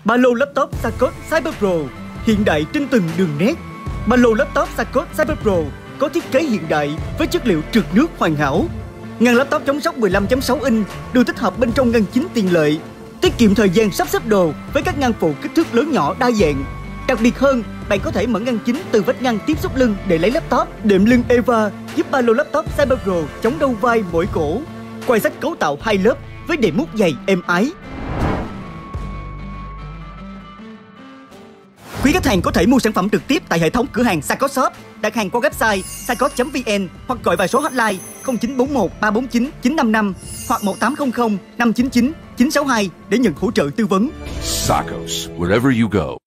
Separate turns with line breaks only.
Ba lô laptop Sarcos Cyber Pro hiện đại trên từng đường nét. Ba lô laptop Sarcos Cyber Pro có thiết kế hiện đại với chất liệu trượt nước hoàn hảo. Ngăn laptop chống sốc 15.6 inch được tích hợp bên trong ngăn chính tiện lợi, tiết kiệm thời gian sắp xếp đồ với các ngăn phụ kích thước lớn nhỏ đa dạng. Đặc biệt hơn, bạn có thể mở ngăn chính từ vách ngăn tiếp xúc lưng để lấy laptop. Đệm lưng Eva giúp ba lô laptop Cyber Pro chống đau vai mỏi cổ. Quai sách cấu tạo 2 lớp với đệm mút dày êm ái. Quý khách hàng có thể mua sản phẩm trực tiếp tại hệ thống cửa hàng Sarcos Shop, đặt hàng qua website sarcos.vn hoặc gọi vào số hotline 0941 349 955 hoặc 1800 599 962 để nhận hỗ trợ tư vấn.
Sarcos, wherever you go.